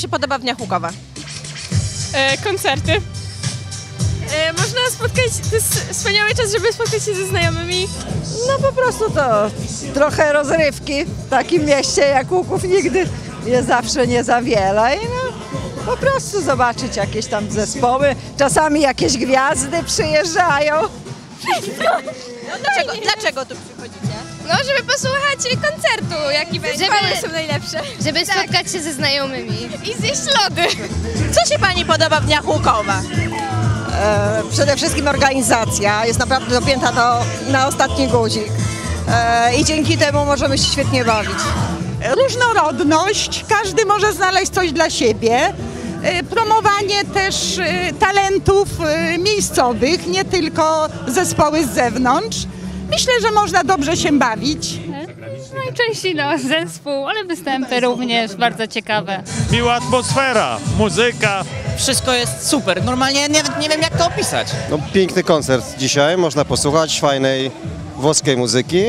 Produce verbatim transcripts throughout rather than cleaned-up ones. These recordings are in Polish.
się podoba w dniach Łukowa? E, koncerty. E, można spotkać, to jest wspaniały czas, żeby spotkać się ze znajomymi. No po prostu to trochę rozrywki w takim mieście jak Łuków nigdy jest zawsze nie za wiele i no, po prostu zobaczyć jakieś tam zespoły, czasami jakieś gwiazdy przyjeżdżają. No, dlaczego, dlaczego tu przychodzicie? No, żeby posłuchać koncertu, jaki będzie. Zespoły są najlepsze. Żeby spotkać się ze znajomymi. I zjeść lody. Co się pani podoba w dniach Łukowa? E, przede wszystkim organizacja jest naprawdę dopięta do, na ostatni guzik e, i dzięki temu możemy się świetnie bawić. Różnorodność, każdy może znaleźć coś dla siebie. E, Promowanie też e, talentów e, miejscowych, nie tylko zespoły z zewnątrz. Myślę, że można dobrze się bawić. Najczęściej no, zespół, ale występy również bardzo ciekawe. Miła atmosfera, muzyka. Wszystko jest super. Normalnie nawet nie wiem, jak to opisać. No, piękny koncert dzisiaj, można posłuchać fajnej włoskiej muzyki.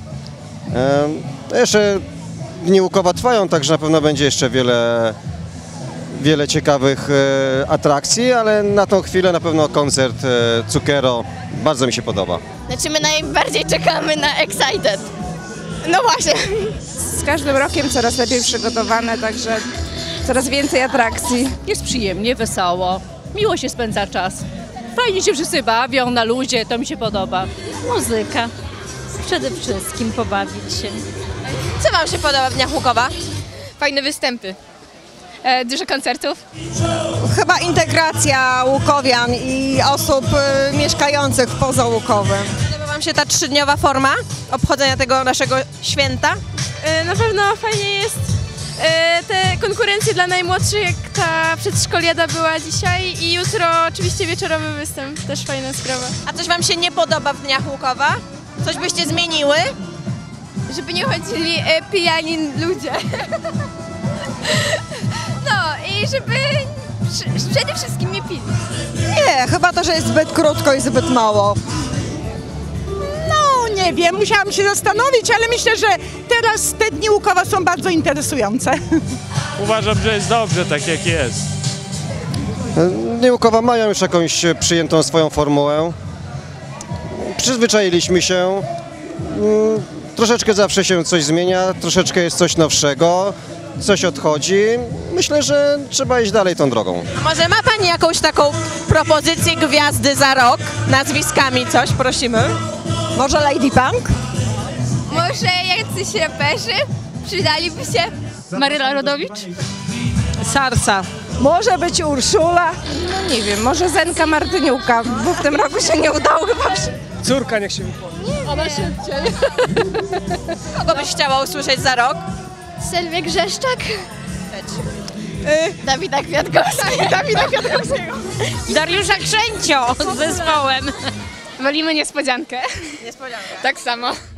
E, jeszcze dni Łukowa trwają, także na pewno będzie jeszcze wiele, wiele ciekawych e, atrakcji, ale na tą chwilę na pewno koncert e, Zucchero bardzo mi się podoba. Znaczy my najbardziej czekamy na Excited. No właśnie. Z każdym rokiem coraz lepiej przygotowane, także coraz więcej atrakcji. Jest przyjemnie, wesoło, miło się spędza czas. Fajnie się wszyscy bawią na luzie, to mi się podoba. Muzyka. Przede wszystkim pobawić się. Co wam się podoba w dniach Łukowa? Fajne występy. E, dużo koncertów. Chyba integracja łukowian i osób y, mieszkających poza Łukowem. Podoba wam się ta trzydniowa forma obchodzenia tego naszego święta? E, na pewno fajnie jest e, te konkurencje dla najmłodszych, jak ta przedszkoliada była dzisiaj i jutro oczywiście wieczorowy występ, też fajna sprawa. A coś wam się nie podoba w dniach Łukowa? Coś byście zmieniły? Żeby nie chodzili e, pijani ludzie. No i żeby przy, przede wszystkim nie pili. Nie, chyba to, że jest zbyt krótko i zbyt mało. No nie wiem, musiałam się zastanowić, ale myślę, że teraz te dni Łukowa są bardzo interesujące. Uważam, że jest dobrze tak jak jest. Dni Łukowa mają już jakąś przyjętą swoją formułę. Przyzwyczailiśmy się. Mm, Troszeczkę zawsze się coś zmienia, troszeczkę jest coś nowszego, coś odchodzi. Myślę, że trzeba iść dalej tą drogą. A może ma pani jakąś taką propozycję gwiazdy za rok? Nazwiskami coś, prosimy. Może Lady Punk? Może jacyś raperzy przydaliby się? Maryla Rodowicz? Sarsa. Może być Urszula? No nie wiem, może Zenka Martyniuka, bo w tym roku się nie udało chyba. Córka niech się wypowie. Kogo byś chciała usłyszeć za rok? Sylwia Grzeszczak. Dawida Kwiatkowskiego. Dawida Kwiatkowskiego. Dariusza Krzęcio z zespołem. Wolimy niespodziankę. Niespodzianka. Tak samo.